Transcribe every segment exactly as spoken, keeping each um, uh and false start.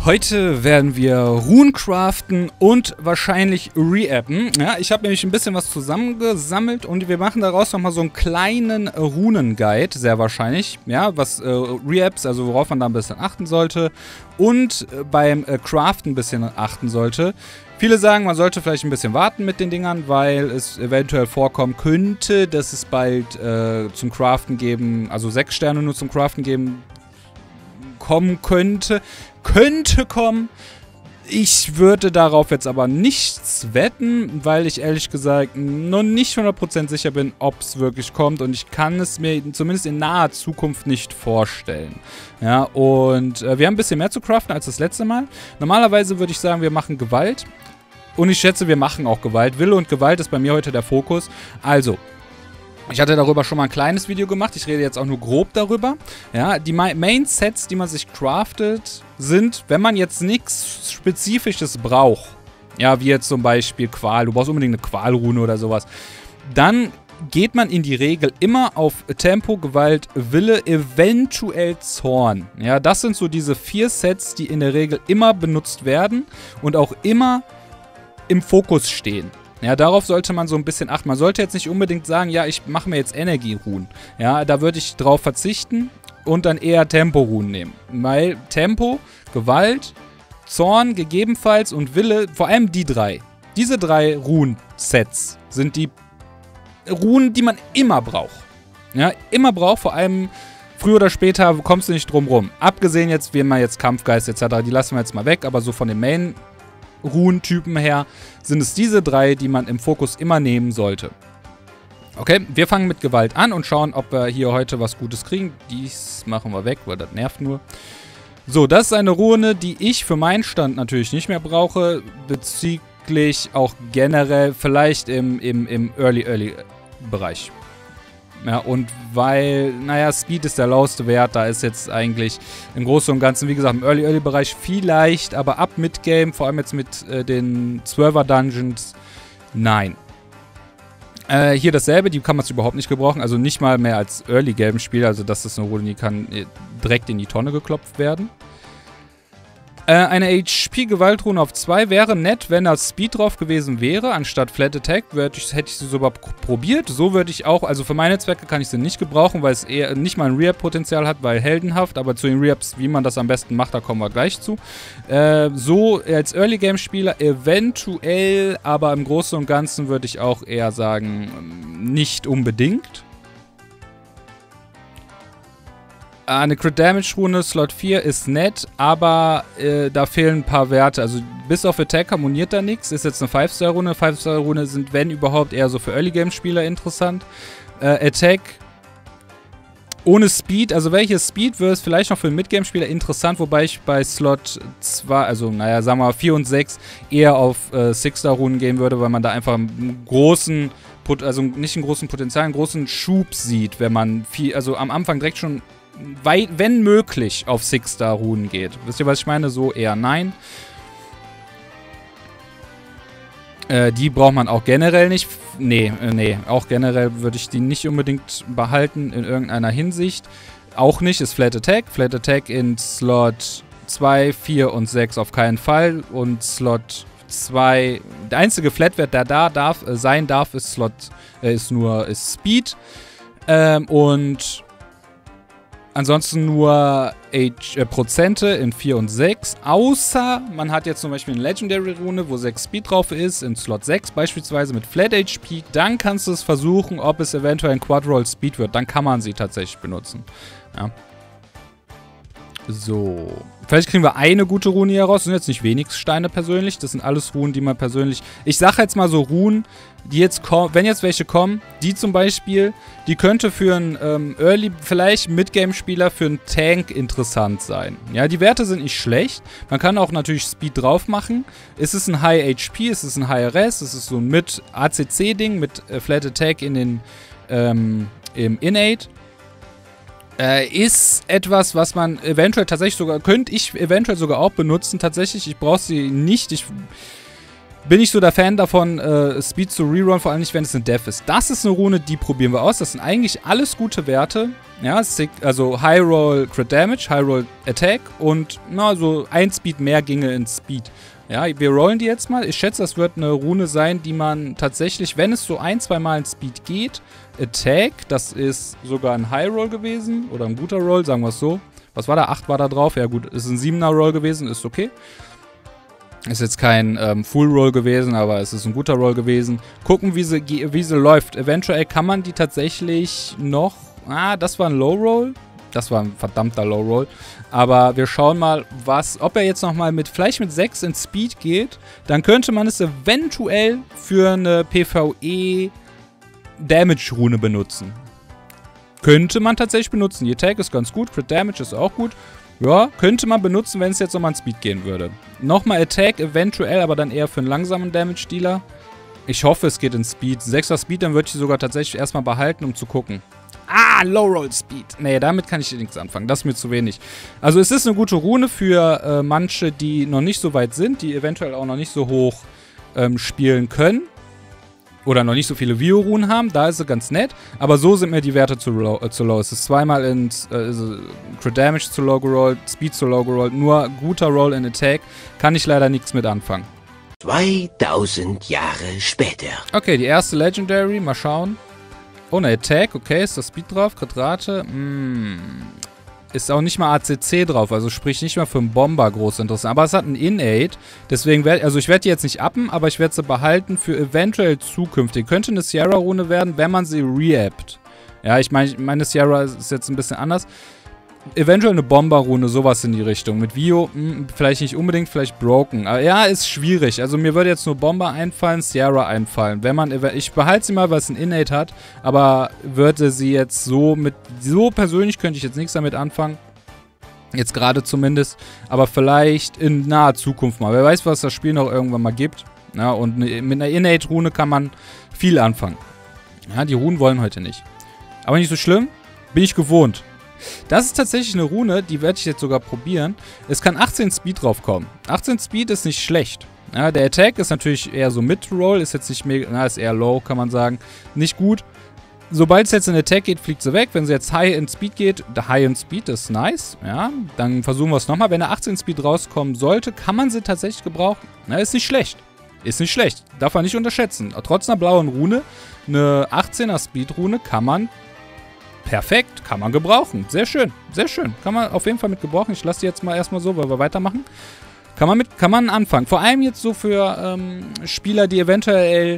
Heute werden wir Runen craften und wahrscheinlich re-appen. Ja, ich habe nämlich ein bisschen was zusammengesammelt und wir machen daraus nochmal so einen kleinen Runen-Guide, sehr wahrscheinlich. Ja, was äh, re-apps, also worauf man da ein bisschen achten sollte und äh, beim äh, Craften ein bisschen achten sollte. Viele sagen, man sollte vielleicht ein bisschen warten mit den Dingern, weil es eventuell vorkommen könnte, dass es bald äh, zum Craften geben, also sechs Sterne nur zum Craften geben, kommen könnte. Könnte kommen. Ich würde darauf jetzt aber nichts wetten, weil ich ehrlich gesagt noch nicht hundert Prozent sicher bin, ob es wirklich kommt. Und ich kann es mir zumindest in naher Zukunft nicht vorstellen. Ja, und äh, wir haben ein bisschen mehr zu craften als das letzte Mal. Normalerweise würde ich sagen, wir machen Gewalt. Und ich schätze, wir machen auch Gewalt. Wille und Gewalt ist bei mir heute der Fokus. Also, ich hatte darüber schon mal ein kleines Video gemacht. Ich rede jetzt auch nur grob darüber. Ja, die Main-Sets, die man sich craftet, sind, wenn man jetzt nichts Spezifisches braucht, ja, wie jetzt zum Beispiel Qual, du brauchst unbedingt eine Qualrune oder sowas, dann geht man in die Regel immer auf Tempo, Gewalt, Wille, eventuell Zorn. Ja, das sind so diese vier Sets, die in der Regel immer benutzt werden und auch immer im Fokus stehen. Ja, darauf sollte man so ein bisschen achten. Man sollte jetzt nicht unbedingt sagen, ja, ich mache mir jetzt Energierunen. Ja, da würde ich drauf verzichten und dann eher Tempo-Runen nehmen. Weil Tempo, Gewalt, Zorn gegebenenfalls und Wille, vor allem die drei. Diese drei Runen-Sets sind die Runen, die man immer braucht. Ja, immer braucht, vor allem früher oder später kommst du nicht drum rum. Abgesehen jetzt, wie man jetzt Kampfgeist et cetera, die lassen wir jetzt mal weg, aber so von den Main Runentypen her sind es diese drei, die man im Fokus immer nehmen sollte. Okay, wir fangen mit Gewalt an und schauen, ob wir hier heute was Gutes kriegen. Dies machen wir weg, weil das nervt nur. So, das ist eine Rune, die ich für meinen Stand natürlich nicht mehr brauche, bezüglich auch generell vielleicht im, im, im Early-Early-Bereich. Ja, und weil, naja, Speed ist der lauste Wert, da ist jetzt eigentlich im Großen und Ganzen, wie gesagt, im Early-Early-Bereich vielleicht, aber ab Midgame, vor allem jetzt mit äh, den zwölfer-Dungeons, nein. Äh, hier dasselbe, die kann man überhaupt nicht gebrauchen, also nicht mal mehr als Early-Game-Spiel, also das ist eine Rune, die kann äh, direkt in die Tonne geklopft werden. Äh, eine H P-Gewaltrune auf zwei wäre nett, wenn da Speed drauf gewesen wäre, anstatt Flat Attack, ich, hätte ich sie sogar probiert. So würde ich auch, also für meine Zwecke kann ich sie nicht gebrauchen, weil es eher nicht mal ein Re-Up-Potenzial hat, weil heldenhaft, aber zu den Re-Ups, wie man das am besten macht, da kommen wir gleich zu. Äh, so als Early-Game-Spieler eventuell, aber im Großen und Ganzen würde ich auch eher sagen, nicht unbedingt. Eine Crit Damage Rune, Slot vier, ist nett, aber äh, da fehlen ein paar Werte. Also bis auf Attack harmoniert da nichts. Ist jetzt eine fünf Star Rune. fünf Star Rune sind, wenn überhaupt, eher so für Early Game Spieler interessant. Äh, Attack ohne Speed, also welches Speed wäre es vielleicht noch für einen Midgame Spieler interessant, wobei ich bei Slot zwei, also naja, sagen wir mal vier und sechs eher auf äh, six Star Runen gehen würde, weil man da einfach einen großen, also nicht einen großen Potenzial, einen großen Schub sieht, wenn man viel, also am Anfang direkt schon weit, wenn möglich, auf six Star Runen geht. Wisst ihr, was ich meine? So eher nein. Äh, die braucht man auch generell nicht. Nee, äh, nee, auch generell würde ich die nicht unbedingt behalten in irgendeiner Hinsicht. Auch nicht ist Flat Attack. Flat Attack in Slot zwei, vier und sechs auf keinen Fall. Und Slot zwei, der einzige Flatwert, der da darf, äh, sein darf, ist Slot, äh, ist nur ist Speed. Ähm, und ansonsten nur H äh, Prozente in vier und sechs, außer man hat jetzt zum Beispiel eine Legendary-Rune, wo sechs Speed drauf ist, in Slot sechs beispielsweise mit Flat H P, dann kannst du es versuchen, ob es eventuell ein Quadroll Speed wird, dann kann man sie tatsächlich benutzen. Ja. So. Vielleicht kriegen wir eine gute Rune hier raus. Das sind jetzt nicht wenig Steine persönlich. Das sind alles Runen, die man persönlich... Ich sage jetzt mal so Runen, die jetzt kommen... Wenn jetzt welche kommen, die zum Beispiel, die könnte für einen ähm, Early, vielleicht Midgame-Spieler, für einen Tank interessant sein. Ja, die Werte sind nicht schlecht. Man kann auch natürlich Speed drauf machen. Ist es ein High H P? Ist es ein High R S? Ist es so ein mit A C C-Ding, mit äh, Flat Attack in den, ähm, im Innate? Äh, ist etwas, was man eventuell tatsächlich sogar, könnte ich eventuell sogar auch benutzen. Tatsächlich, ich brauche sie nicht. Ich, bin ich so der Fan davon, äh, Speed zu rerollen, vor allem nicht, wenn es eine Death ist. Das ist eine Rune, die probieren wir aus. Das sind eigentlich alles gute Werte. Ja, also High Roll Crit Damage, High Roll Attack und na, so ein Speed mehr ginge in Speed. Ja, wir rollen die jetzt mal. Ich schätze, das wird eine Rune sein, die man tatsächlich, wenn es so ein, zwei Mal in Speed geht, Attack, das ist sogar ein High Roll gewesen oder ein guter Roll, sagen wir es so. Was war da? acht war da drauf. Ja gut, ist ein siebener Roll gewesen, ist okay. Ist jetzt kein ähm, Full Roll gewesen, aber es ist ein guter Roll gewesen. Gucken, wie sie, wie sie läuft. Eventuell kann man die tatsächlich noch... Ah, das war ein Low Roll. Das war ein verdammter Low Roll. Aber wir schauen mal, was, ob er jetzt nochmal mit, vielleicht mit sechs in Speed geht. Dann könnte man es eventuell für eine PvE Damage Rune benutzen. Könnte man tatsächlich benutzen. Die Attack ist ganz gut, Crit Damage ist auch gut. Ja, könnte man benutzen, wenn es jetzt nochmal in Speed gehen würde. Nochmal Attack eventuell, aber dann eher für einen langsamen Damage-Dealer. Ich hoffe, es geht in Speed. sechser Speed, dann würde ich sie sogar tatsächlich erstmal behalten, um zu gucken. Ah, Low Roll Speed. Nee, damit kann ich nichts anfangen. Das ist mir zu wenig. Also es ist eine gute Rune für äh, manche, die noch nicht so weit sind, die eventuell auch noch nicht so hoch ähm, spielen können. Oder noch nicht so viele Vio-Runen haben, da ist sie ganz nett. Aber so sind mir die Werte zu low. Äh, zu low. Es ist zweimal in äh, Crit Damage zu low gerollt, Speed zu low gerollt. Nur guter Roll in Attack. Kann ich leider nichts mit anfangen. zweitausend Jahre später. Okay, die erste Legendary. Mal schauen. Oh, eine Attack. Okay, ist da Speed drauf? Kritrate. Mm. Ist auch nicht mal A C C drauf, also sprich nicht mal für einen Bomber groß interessant. Aber es hat einen Innate, deswegen werde also ich werde die jetzt nicht uppen, aber ich werde sie behalten für eventuell zukünftig. Könnte eine Sierra-Rune werden, wenn man sie reappt. Ja, ich meine, meine Sierra ist jetzt ein bisschen anders. Eventuell eine Bomber-Rune, sowas in die Richtung. Mit Vio, mh, vielleicht nicht unbedingt, vielleicht Broken. Aber ja, ist schwierig. Also mir würde jetzt nur Bomber einfallen, Sierra einfallen. Wenn man, ich behalte sie mal, weil es ein Innate hat, aber würde sie jetzt so mit, so persönlich könnte ich jetzt nichts damit anfangen. Jetzt gerade zumindest. Aber vielleicht in naher Zukunft mal. Wer weiß, was das Spiel noch irgendwann mal gibt. Ja, und mit einer Innate-Rune kann man viel anfangen. Ja, die Runen wollen heute nicht. Aber nicht so schlimm. Bin ich gewohnt. Das ist tatsächlich eine Rune, die werde ich jetzt sogar probieren. Es kann achtzehn Speed drauf kommen. achtzehn Speed ist nicht schlecht. Ja, der Attack ist natürlich eher so Mid-Roll, ist jetzt nicht mega, na, ist eher Low, kann man sagen. Nicht gut. Sobald es jetzt in Attack geht, fliegt sie weg. Wenn sie jetzt High in Speed geht, der High in Speed ist nice. Ja, dann versuchen wir es nochmal. Wenn der achtzehn Speed rauskommen sollte, kann man sie tatsächlich gebrauchen. Na, ist nicht schlecht. Ist nicht schlecht. Darf man nicht unterschätzen. Trotz einer blauen Rune, eine achtzehner Speed-Rune kann man perfekt, kann man gebrauchen. Sehr schön, sehr schön. Kann man auf jeden Fall mit gebrauchen. Ich lasse die jetzt mal erstmal so, weil wir weitermachen. Kann man mit, kann man anfangen. Vor allem jetzt so für ähm, Spieler, die eventuell äh,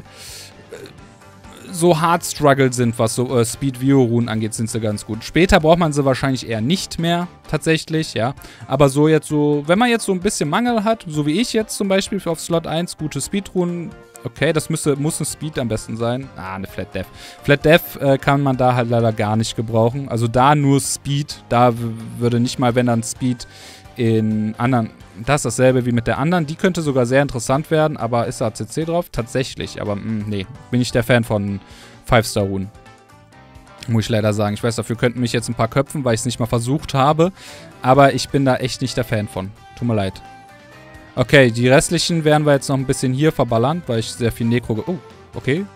so hard struggled sind, was so äh, Speed-Vio-Runen angeht, sind sie ganz gut. Später braucht man sie wahrscheinlich eher nicht mehr, tatsächlich, ja. Aber so jetzt so, wenn man jetzt so ein bisschen Mangel hat, so wie ich jetzt zum Beispiel auf Slot eins, gute Speed-Runen, okay, das müsste, muss ein Speed am besten sein. Ah, eine Flat Death. Flat Death äh, kann man da halt leider gar nicht gebrauchen. Also da nur Speed. Da würde nicht mal, wenn dann Speed in anderen... Das ist dasselbe wie mit der anderen. Die könnte sogar sehr interessant werden, aber ist da A C C drauf? Tatsächlich, aber mh, nee. Bin ich der Fan von fünf Star Runen. Muss ich leider sagen. Ich weiß, dafür könnten mich jetzt ein paar köpfen, weil ich es nicht mal versucht habe. Aber ich bin da echt nicht der Fan von. Tut mir leid. Okay, die restlichen werden wir jetzt noch ein bisschen hier verballern, weil ich sehr viel Necro... Oh, okay.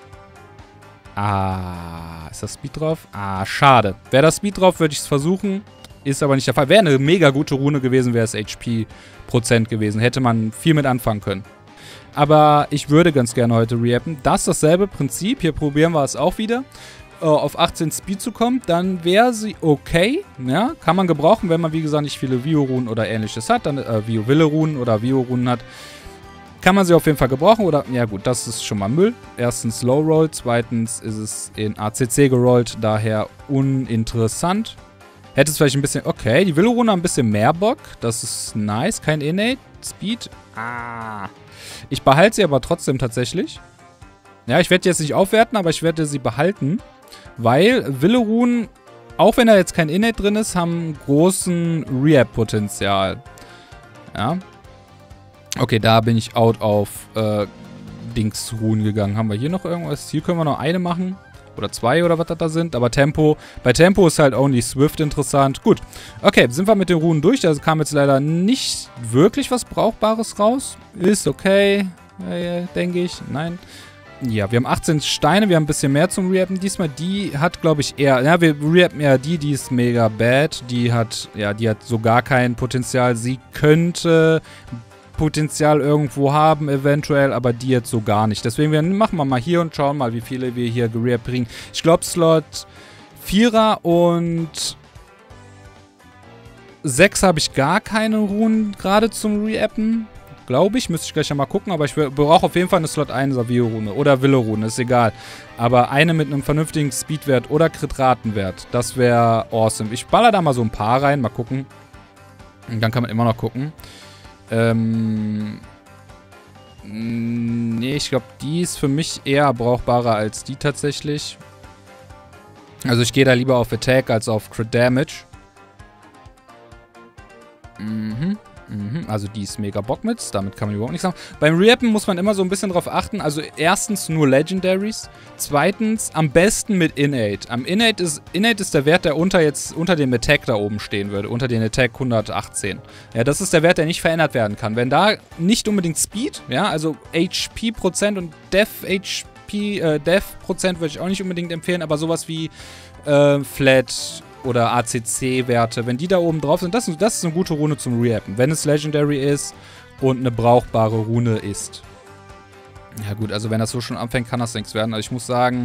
Ah, ist das Speed drauf? Ah, schade. Wäre das Speed drauf, würde ich es versuchen. Ist aber nicht der Fall. Wäre eine mega gute Rune gewesen, wäre es H P-Prozent gewesen. Hätte man viel mit anfangen können. Aber ich würde ganz gerne heute reappen. Das ist dasselbe Prinzip. Hier probieren wir es auch wieder. Auf achtzehn Speed zu kommen, dann wäre sie okay. Ja, kann man gebrauchen, wenn man, wie gesagt, nicht viele Vio-Runen oder ähnliches hat. Dann äh, Vio-Wille-Runen oder Vio-Runen hat. Kann man sie auf jeden Fall gebrauchen. Oder, ja gut, das ist schon mal Müll. Erstens Low-Roll. Zweitens ist es in A C C gerollt. Daher uninteressant. Hätte es vielleicht ein bisschen... Okay, die Wille-Rune ein bisschen mehr Bock. Das ist nice. Kein Innate. Speed. Ah. Ich behalte sie aber trotzdem tatsächlich. Ja, ich werde jetzt nicht aufwerten, aber ich werde sie behalten. Weil Wille-Runen, auch wenn da jetzt kein Innate drin ist, haben großen Reap-Potenzial. Ja. Okay, da bin ich out auf äh, Dings-Runen gegangen. Haben wir hier noch irgendwas? Hier können wir noch eine machen. Oder zwei oder was das da sind. Aber Tempo, bei Tempo ist halt Only Swift interessant. Gut. Okay, sind wir mit den Runen durch. Da kam jetzt leider nicht wirklich was Brauchbares raus. Ist okay. äh, denke ich. Nein. Ja, wir haben achtzehn Steine, wir haben ein bisschen mehr zum Reappen diesmal. Die hat, glaube ich, eher, ja, wir reappen eher die, die ist mega bad. Die hat, ja, die hat so gar kein Potenzial. Sie könnte Potenzial irgendwo haben, eventuell, aber die jetzt so gar nicht. Deswegen wir, machen wir mal hier und schauen mal, wie viele wir hier gereappt kriegen. Ich glaube, Slot vierer und sechs habe ich gar keine Runen gerade zum Reappen. Glaube ich, müsste ich gleich mal gucken, aber ich brauche auf jeden Fall eine Slot eins Savio-Rune oder Wille-Rune, ist egal. Aber eine mit einem vernünftigen Speedwert oder Crit-Ratenwert, das wäre awesome. Ich baller da mal so ein paar rein, mal gucken. Und dann kann man immer noch gucken. Ähm... Nee, ich glaube, die ist für mich eher brauchbarer als die tatsächlich. Also ich gehe da lieber auf Attack als auf Crit Damage. Mhm. Also die ist mega Bock mit, damit kann man überhaupt nichts sagen. Beim Reappen muss man immer so ein bisschen drauf achten, also erstens nur Legendaries, zweitens am besten mit Innate. Am Innate ist, Innate ist der Wert, der unter jetzt unter dem Attack da oben stehen würde, unter den Attack hundertachtzehn. Ja, das ist der Wert, der nicht verändert werden kann. Wenn da nicht unbedingt Speed, ja, also H P-Prozent und Def-H P, äh, Def-Prozent würde ich auch nicht unbedingt empfehlen, aber sowas wie äh, Flat oder A C C-Werte, wenn die da oben drauf sind, das, das ist eine gute Rune zum Reappen, wenn es Legendary ist und eine brauchbare Rune ist. Ja gut, also wenn das so schon anfängt, kann das nichts werden. Also ich muss sagen,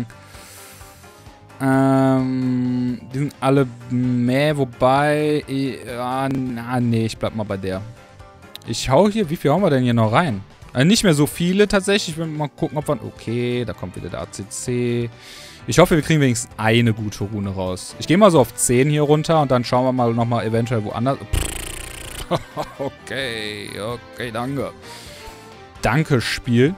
ähm, die sind alle meh, wobei, ja, na, nee, ich bleib mal bei der. Ich hau hier, wie viel hauen wir denn hier noch rein? Also nicht mehr so viele tatsächlich, ich will mal gucken, ob wir, okay, da kommt wieder der A C C. Ich hoffe, wir kriegen wenigstens eine gute Rune raus. Ich gehe mal so auf zehn hier runter und dann schauen wir mal nochmal eventuell woanders. Okay, okay, danke. Danke, Spiel.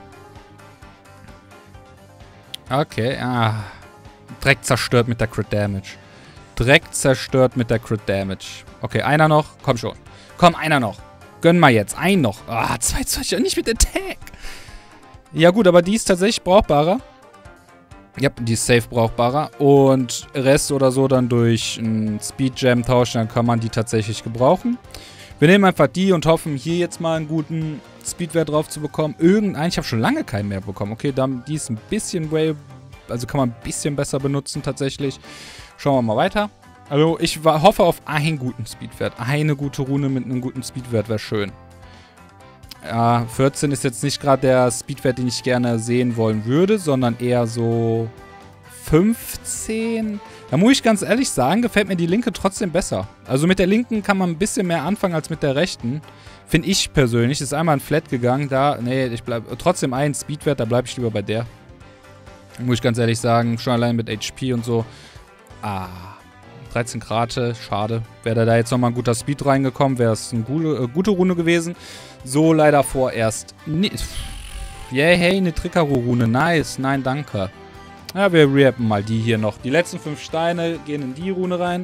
Okay, ah. Direkt zerstört mit der Crit Damage. Direkt zerstört mit der Crit Damage. Okay, einer noch. Komm schon. Komm, einer noch. Gönn mal jetzt. Ein noch. Ah, zwei Zeug und nicht mit Attack. Ja gut, aber die ist tatsächlich brauchbarer. Ja, die ist safe brauchbarer. Und Rest oder so dann durch einen Speed Gem tauschen, dann kann man die tatsächlich gebrauchen. Wir nehmen einfach die und hoffen, hier jetzt mal einen guten Speedwert drauf zu bekommen. Irgendein, ich habe schon lange keinen mehr bekommen. Okay, dann, die ist ein bisschen way, also kann man ein bisschen besser benutzen tatsächlich. Schauen wir mal weiter. Also ich war, hoffe auf einen guten Speedwert. Eine gute Rune mit einem guten Speedwert wäre schön. Ja, vierzehn ist jetzt nicht gerade der Speedwert, den ich gerne sehen wollen würde, sondern eher so fünfzehn. Da muss ich ganz ehrlich sagen, gefällt mir die linke trotzdem besser. Also mit der linken kann man ein bisschen mehr anfangen als mit der rechten. Finde ich persönlich. Ist einmal ein Flat gegangen. Da, nee, ich bleibe trotzdem ein Speedwert, da bleibe ich lieber bei der. Muss ich ganz ehrlich sagen, schon allein mit H P und so. Ah, dreizehn Grad, schade. Wäre da jetzt nochmal ein guter Speed reingekommen, wäre es eine gute, äh, gute Runde gewesen. So leider vorerst. Nee. Yay, hey, eine Tricaro-Rune. Nice. Nein, danke. Ja, wir reappen mal die hier noch. Die letzten fünf Steine gehen in die Rune rein.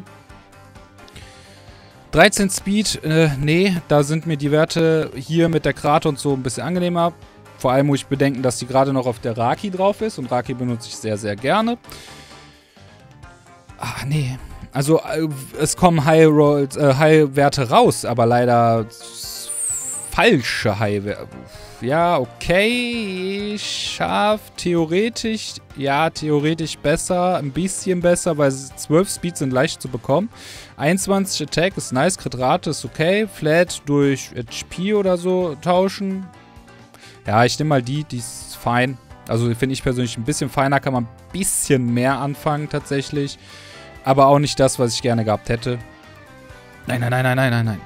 dreizehn Speed. Äh, nee, da sind mir die Werte hier mit der Krate und so ein bisschen angenehmer. Vor allem muss ich bedenken, dass die gerade noch auf der Raki drauf ist. Und Raki benutze ich sehr, sehr gerne. Ach, nee. Also, äh, es kommen High Rolls, äh, High-Werte raus, aber leider falsche High-Werte. Ja, okay. Scharf, theoretisch. Ja, theoretisch besser. Ein bisschen besser, weil zwölf Speed sind leicht zu bekommen. einundzwanzig Attack ist nice. Crit-Rate ist okay. Flat durch H P oder so tauschen. Ja, ich nehme mal die. Die ist fein. Also finde ich persönlich ein bisschen feiner. Kann man ein bisschen mehr anfangen tatsächlich. Aber auch nicht das, was ich gerne gehabt hätte. Nein, nein, nein, nein, nein, nein, nein.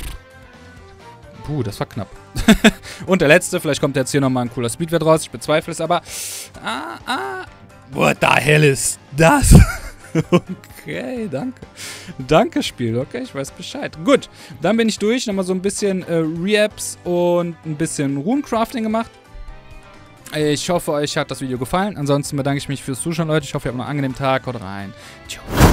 Puh, das war knapp. Und der letzte, vielleicht kommt jetzt hier nochmal ein cooler Speedwert raus. Ich bezweifle es, aber... Ah, ah. What the hell ist das? Okay, danke. Danke, Spiel. Okay, ich weiß Bescheid. Gut, dann bin ich durch. Nochmal so ein bisschen äh, Reapps und ein bisschen Runecrafting gemacht. Ich hoffe, euch hat das Video gefallen. Ansonsten bedanke ich mich fürs Zuschauen, Leute. Ich hoffe, ihr habt einen angenehmen Tag. Haut rein. Ciao.